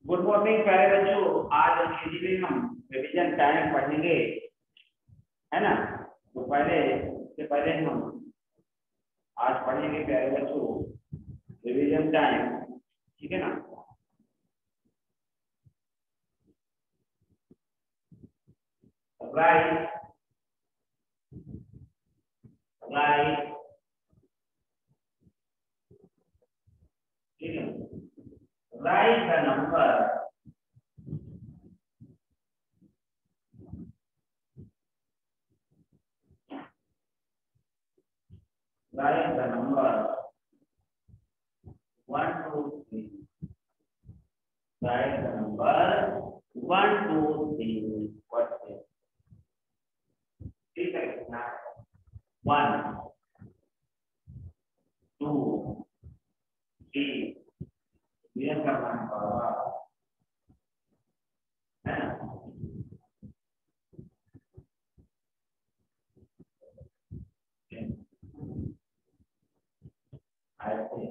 Good morning प्यारे बच्चों। आज हिंदी में हम रिवीजन टाइम पढ़ेंगे, है ना। तो पहले हम आज पढ़ेंगे प्यारे बच्चों रिवीजन टाइम, ठीक है ना। राइट राइट, ठीक है। Right the number write the number 1 2 3 write the number 1 2 3 what is ठीक है ना। 1 2 3 ये करना पड़ेगा, है ना। ऐसे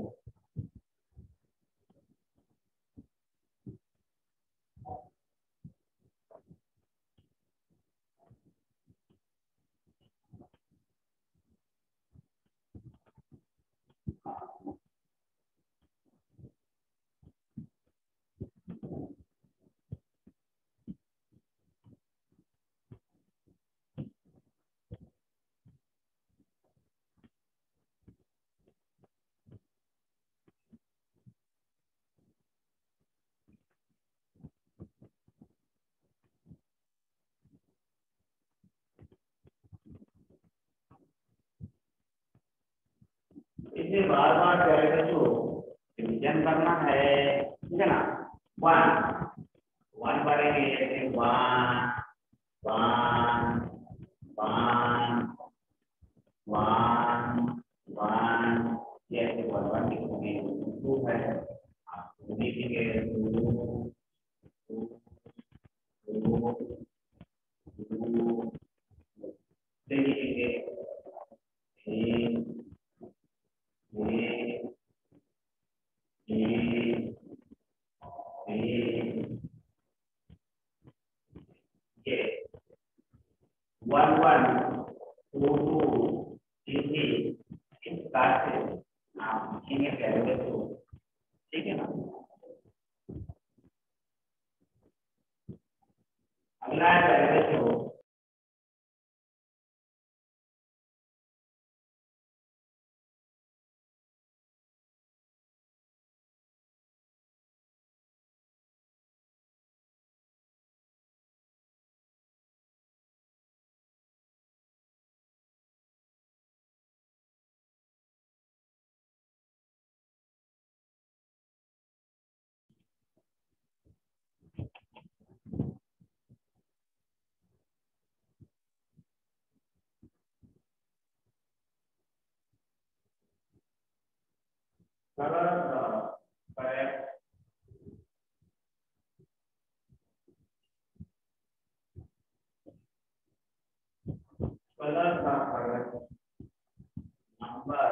इसे बार बार करेंगे जो रिवीजन करना है, ठीक है ना। 1 1 पढ़ेंगे, जैसे 1 1 1 1 1 जैसे 1 1 लिखेंगे। 2 है, आप लिखेंगे 2 2 2 लिखेंगे 3 3 3 3 ये 1 1 2 2 3 3 इस बात से आप लिखेंगे पहले तो, ठीक है ना। अगला है पहले तो करेक्ट कलर का करेक्ट नंबर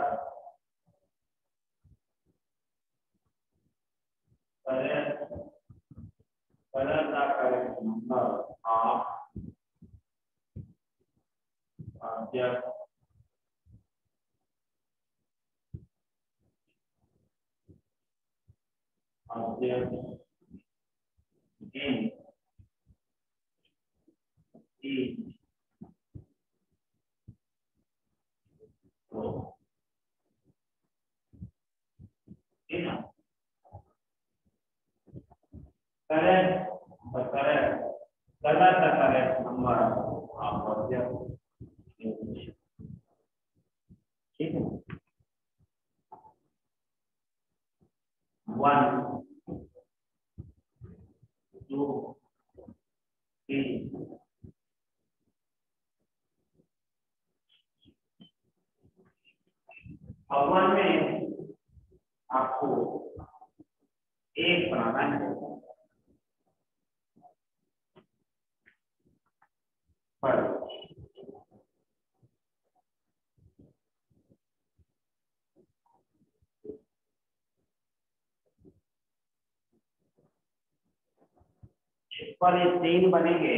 करेक्ट कलर का correct number of object object in each row, ठीक है। करेक्ट करेक्ट कलर का करेक्ट नंबर ऑफ ऑब्जेक्ट, ठीक है। 1 2 3 और 1 में आपको एक बनाना है पर पर ये 3 बनेंगे।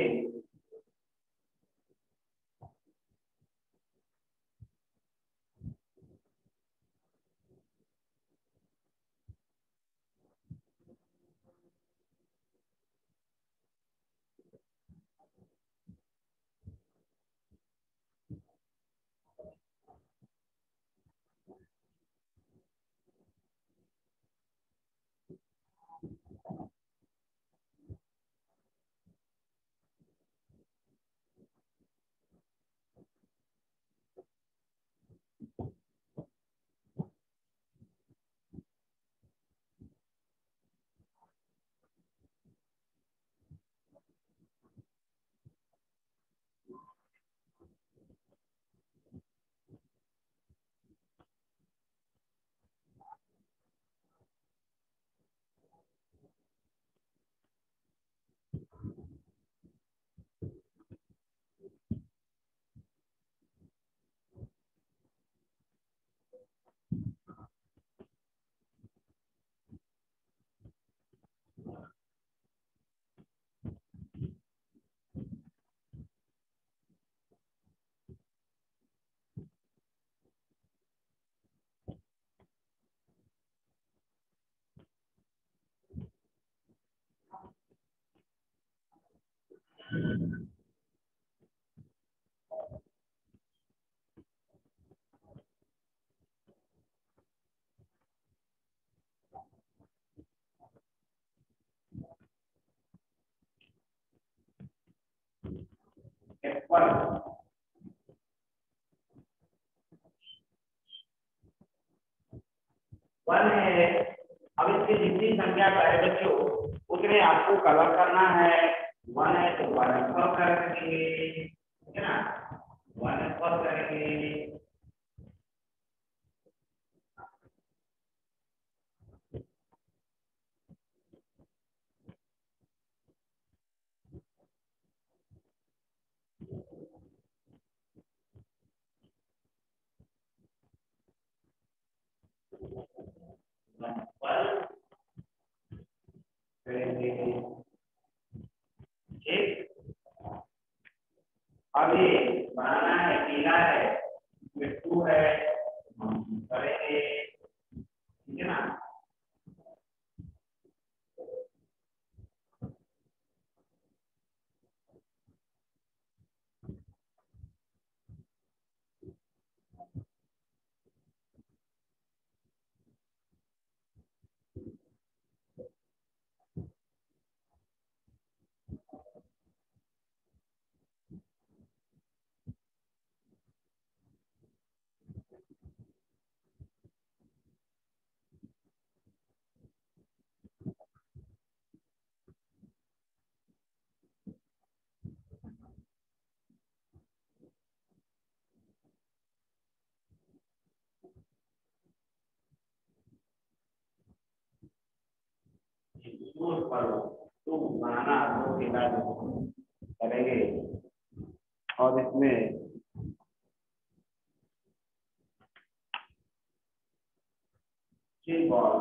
एप्पल 1 है। अब इसकी जितनी संख्या है बच्चों उतने आपको कलर करना है। 1 है तो 1 एप्पल करेंगे, ठीक है ना, 1 एप्पल करेंगे। एप्पल करेंगे, ठीक। अब ये बनाना है, पीला है, मिट्टू है, हम करेंगे, ठीक है ना। पर तो बनाना दो पीला करेंगे और इसमें बॉल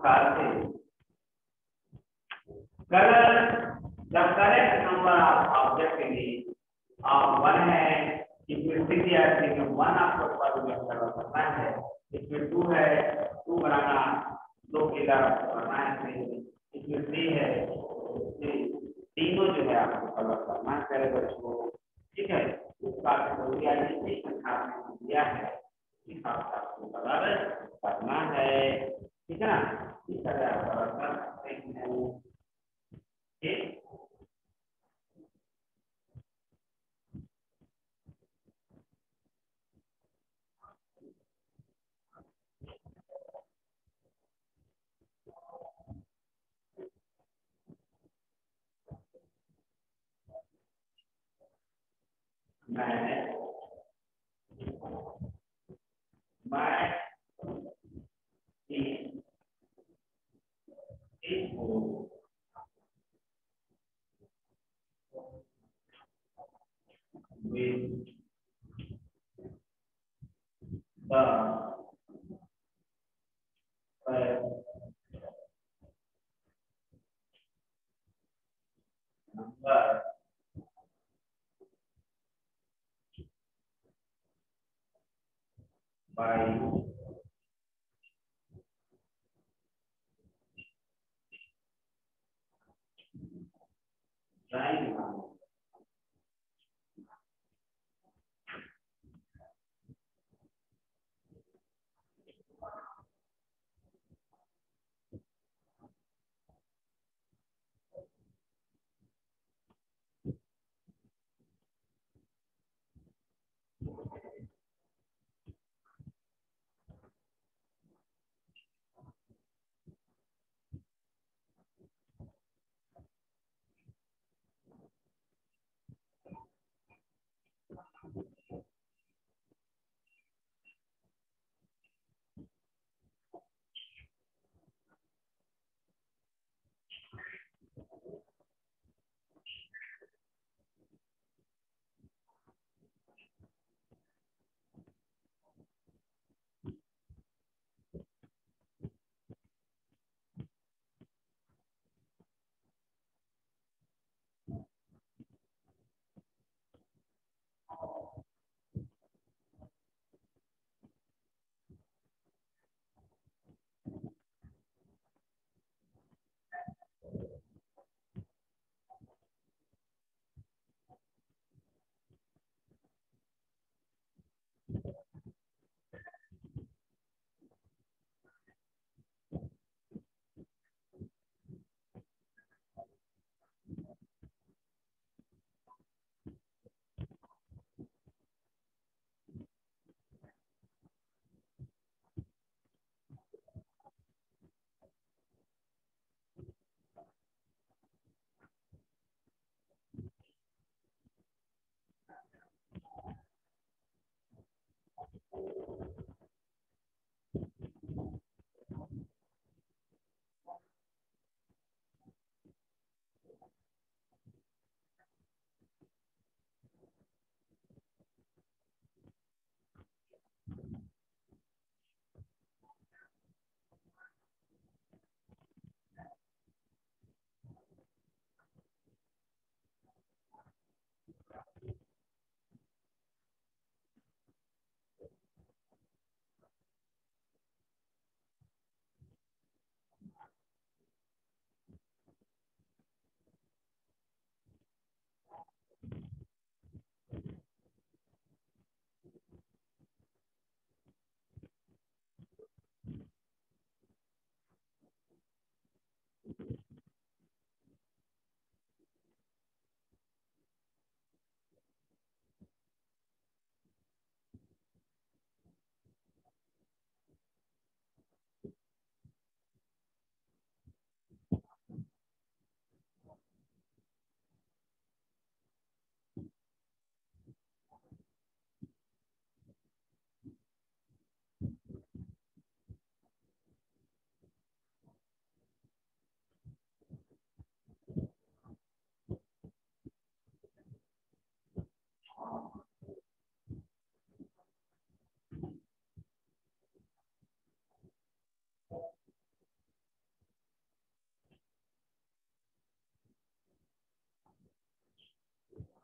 प्रकार से colour the correct number of object in one है, इसमें 6 या 1 आपको करना है, इसमें 2 है, 2 बनाना 2 के करना है, इसमें 3 है, तीनों जो है आपको कलर करना है पहले बच्चों, ठीक है। उसका दिया है, इस हिसाब से आपको कलर करना है, ठीक है ना। इस तरह आप कलर कर सकते हैं, ठीक। मैं इसको with the number by trying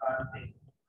प्रकार से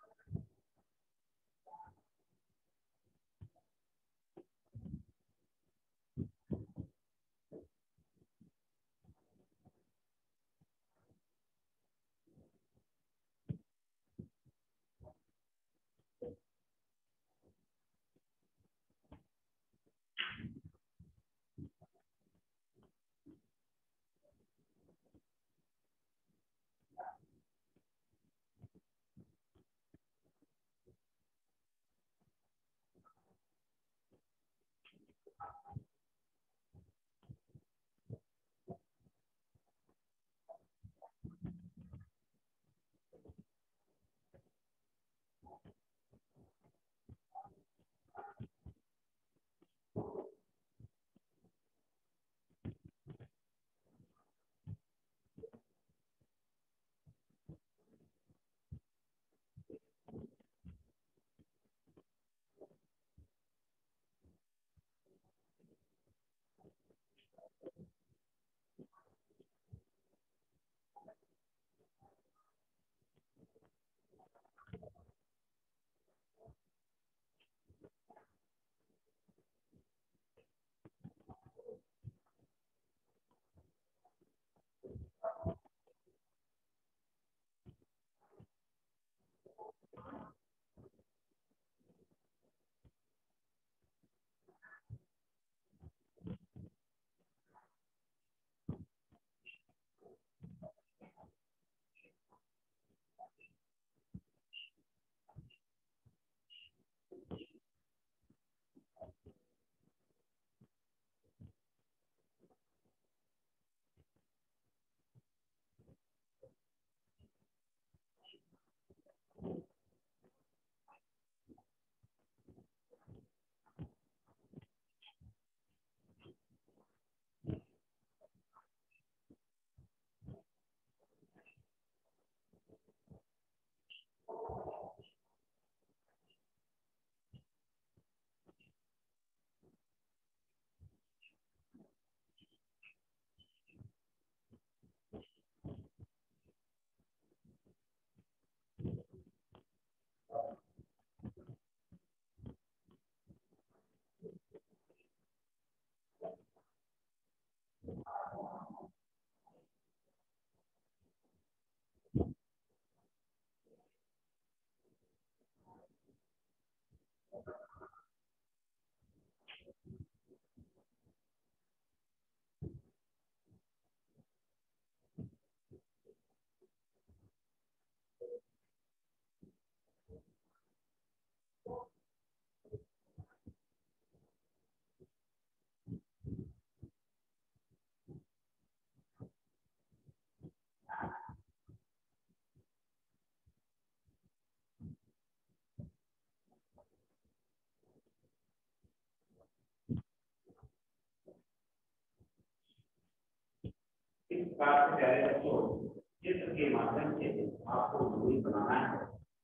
इस प्रकार से प्यारे बच्चों चित्र के माध्यम से आपको दूरी बनाना है।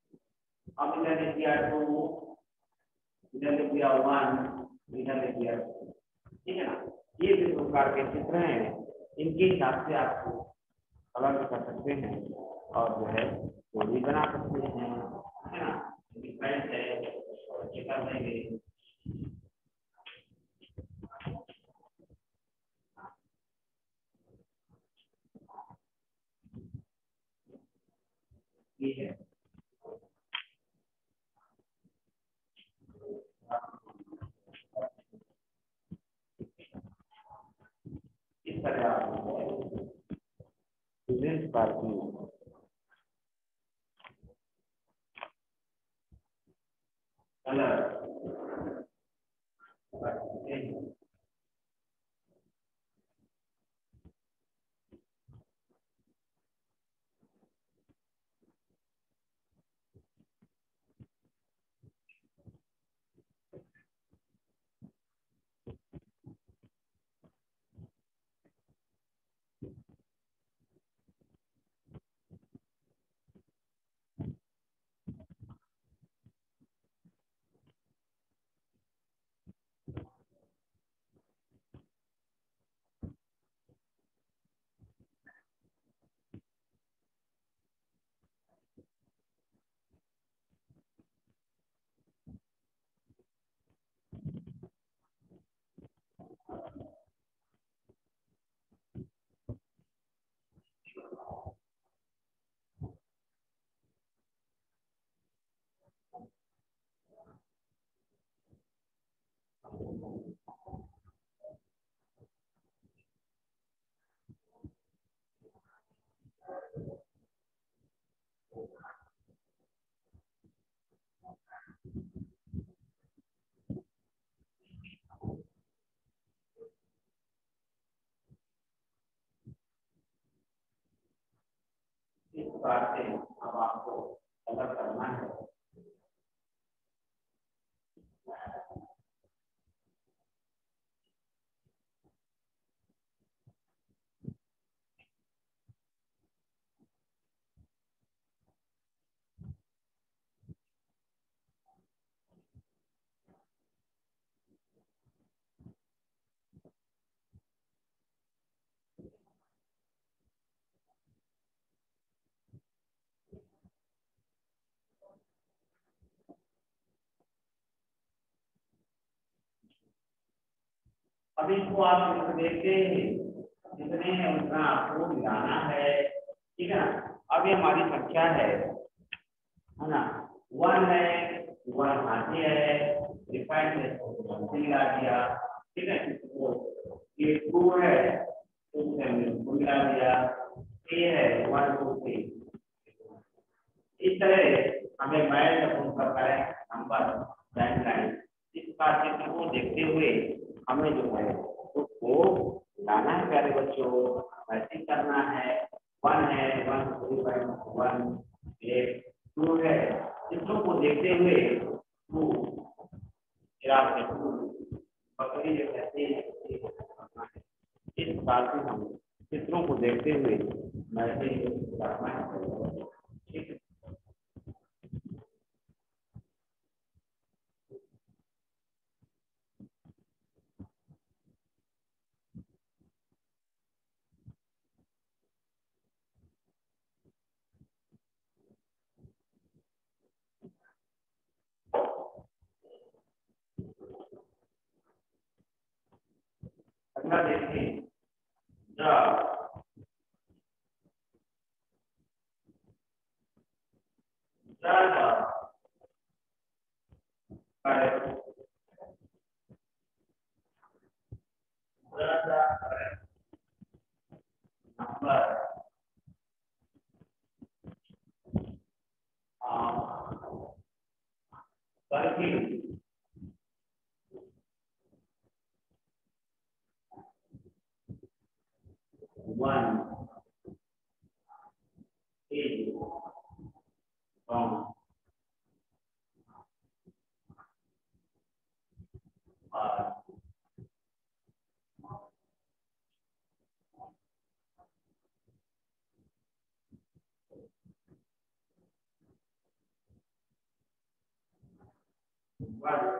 अब इधर लिख दिया 2, इधर लिख दिया 1, इधर लिख दिया 2, ठीक है ना। ये जिस प्रकार के चित्र हैं इनके हिसाब से आपको अलग कर सकते हैं और जो है दूरी बना सकते हैं, है ना। डिफरेंस है और चित्र देंगे ये है इस तरह आप स्टूडेंट पार्किंग अलग प्रकार से अब आपको अलग करना है। अब इसको आप देखते हैं, जितने हैं उतना आपको मिलाना है, ठीक है ना। अब ये हमारी संख्या है ना, 1 है, 1 आगे है, डिफाइंड है तो मिला दिया, ठीक है। तो ये 2 है तो उसे हमने मिला दिया, ये है 1 2 3। इस तरह हमें मैच अपूर्ण करता है नंबर लाइन। इस बात को देखते हुए हमें जो है उसको लाना है प्यारे बच्चों, मैचिंग करना है। 1 है, 1 3 1 एक 2 है, चित्रों को देखते हुए 2 बकरी जो कहते हैं इस बात से हम चित्रों को देखते हुए मैचिंग करना है, ठीक है। अगला देखिए, number working 1 8 from 1।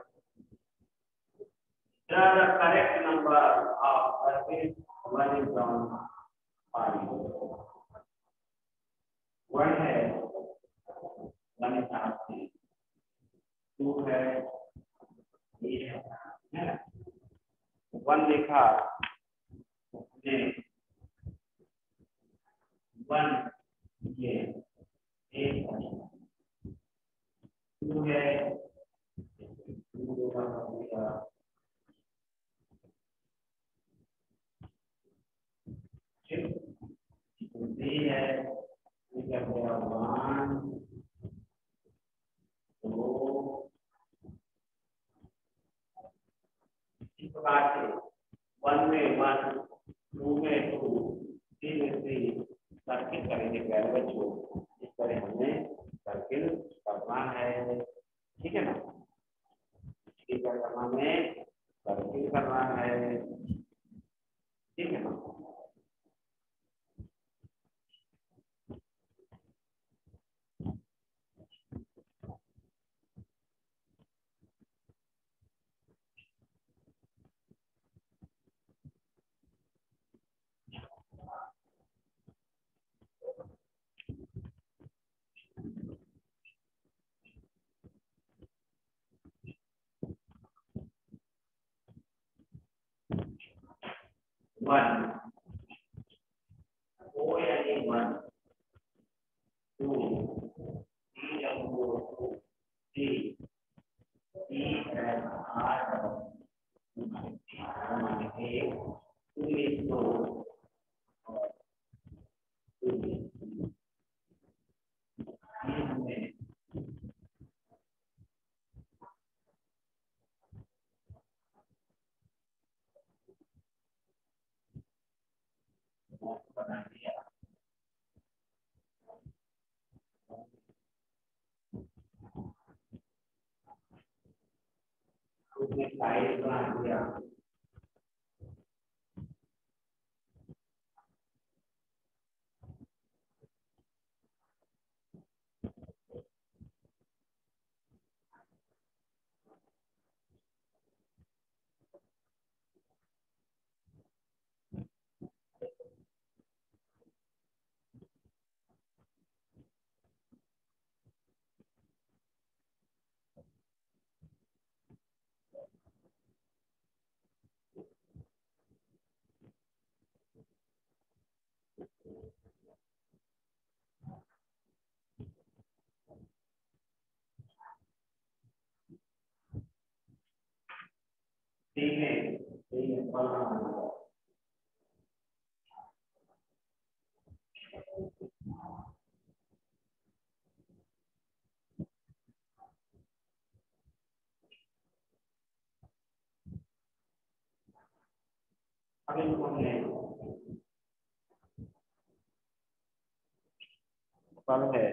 Draw the correct number of circles. 1 is from 5। 1 है, 1 is आपसे 2 है, ये है ना। 1 लिखा ने 1 ये 1 2 है, 2 का थ्री है, इस प्रकार से 1 में 1 2 में 2 3 में 3 सर्किल करेंगे प्यारे बच्चों। इस तरह हमें सर्किल करना है, ठीक है ना। इस तरह हमें सर्किल करना है, ठीक है ना। वन ओ यानी 1 2 3 4 3 3 8 बना दिया। फल है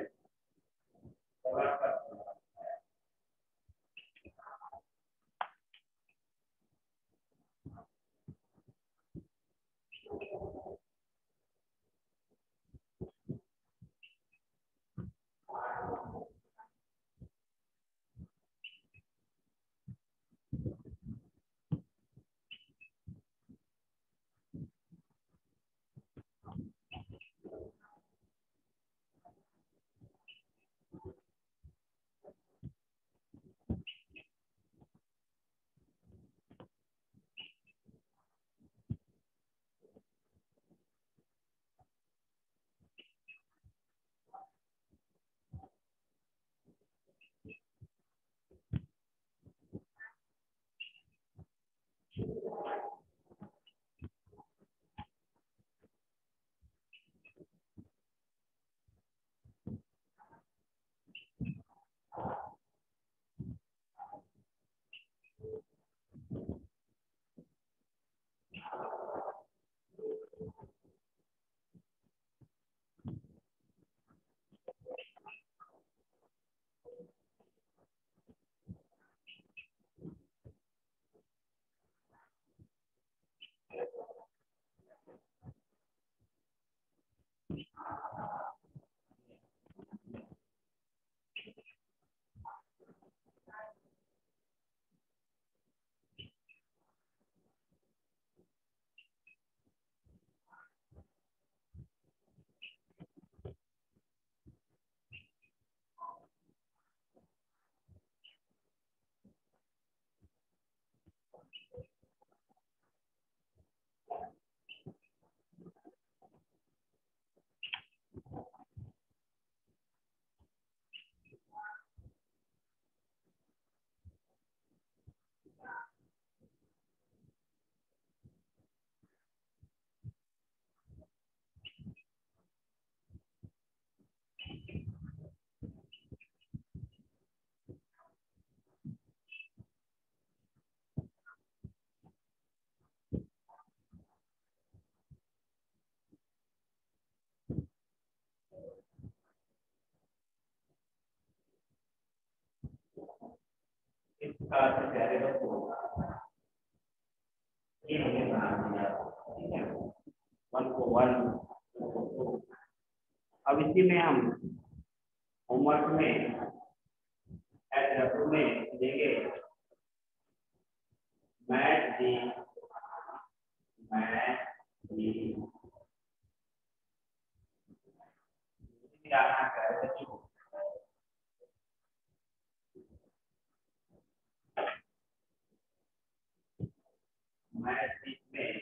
इसका वेरिएबल को ये हमने बना दिया, ठीक है, 1 को 1 2 को 2। अब इसी में हम होमवर्क में एड में देंगे मैथ दी क्या है बच्चों, मैथ में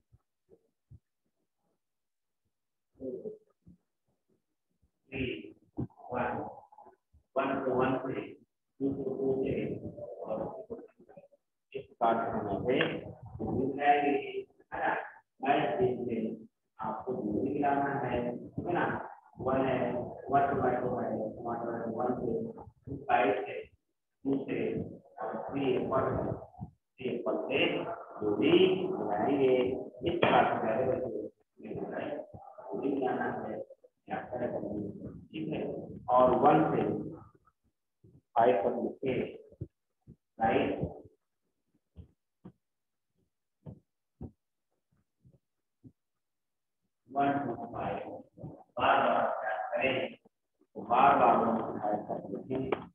3 1 1 को 1 से 2 को 2 से और इस पार्ट में है ना, मैथ में आपको दूरी लाना है ना, 1 है 1 टमाटो है, टमाटो 1 से 2 साइड से 2 से और 3 पर से दूरी बनाएंगे। इस प्रकार से दूरी बनाना है, ठीक है, और 1 से 5 पर लिखे, राइट, 1 to 5 बार बार करें, बार बार